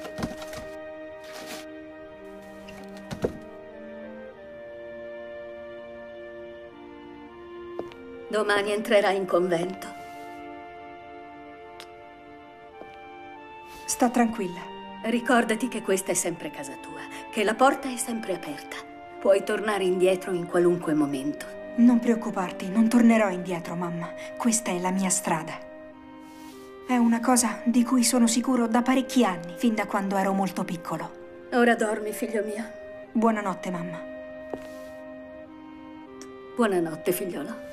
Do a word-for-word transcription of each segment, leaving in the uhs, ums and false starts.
Domani entrerai in convento. Sta tranquilla. Ricordati che questa è sempre casa tua, che la porta è sempre aperta. Puoi tornare indietro in qualunque momento. Non preoccuparti, non tornerò indietro, mamma. Questa è la mia strada. È una cosa di cui sono sicuro da parecchi anni, fin da quando ero molto piccolo. Ora dormi, figlio mio. Buonanotte, mamma. Buonanotte, figliolo.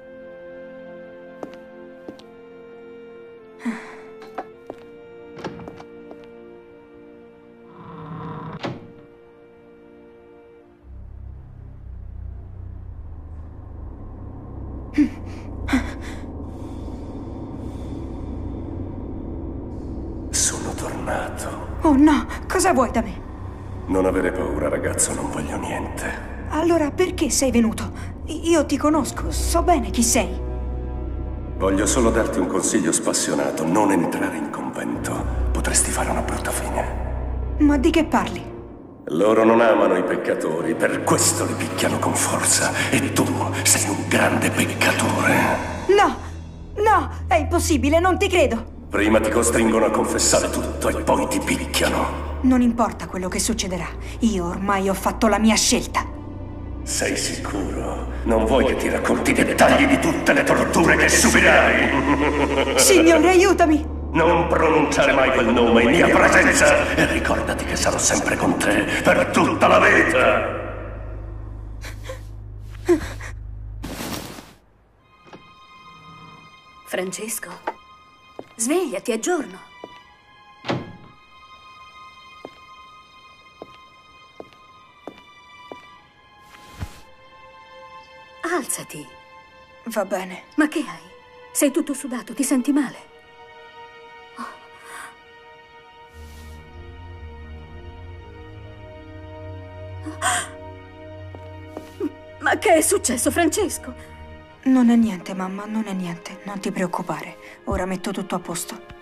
Sono tornato. Oh no, cosa vuoi da me? Non avere paura, ragazzo, non voglio niente. Allora perché sei venuto? Io ti conosco, so bene chi sei. Voglio solo darti un consiglio spassionato, non entrare in convento. Potresti fare una brutta fine. Ma di che parli? Loro non amano i peccatori, per questo li picchiano con forza. E tu sei un grande peccatore. No, no, è impossibile, non ti credo. Prima ti costringono a confessare tutto e poi ti picchiano. Non importa quello che succederà, io ormai ho fatto la mia scelta. Sei sicuro? Non vuoi che ti racconti i dettagli di tutte le torture che subirai? Signore, aiutami! Non pronunciare mai quel nome in mia presenza e ricordati che sarò sempre con te per tutta la vita! Francesco, svegliati, è giorno. Alzati. Va bene. Ma che hai? Sei tutto sudato, ti senti male? Ma che è successo, Francesco? Non è niente, mamma, non è niente. Non ti preoccupare. Ora metto tutto a posto.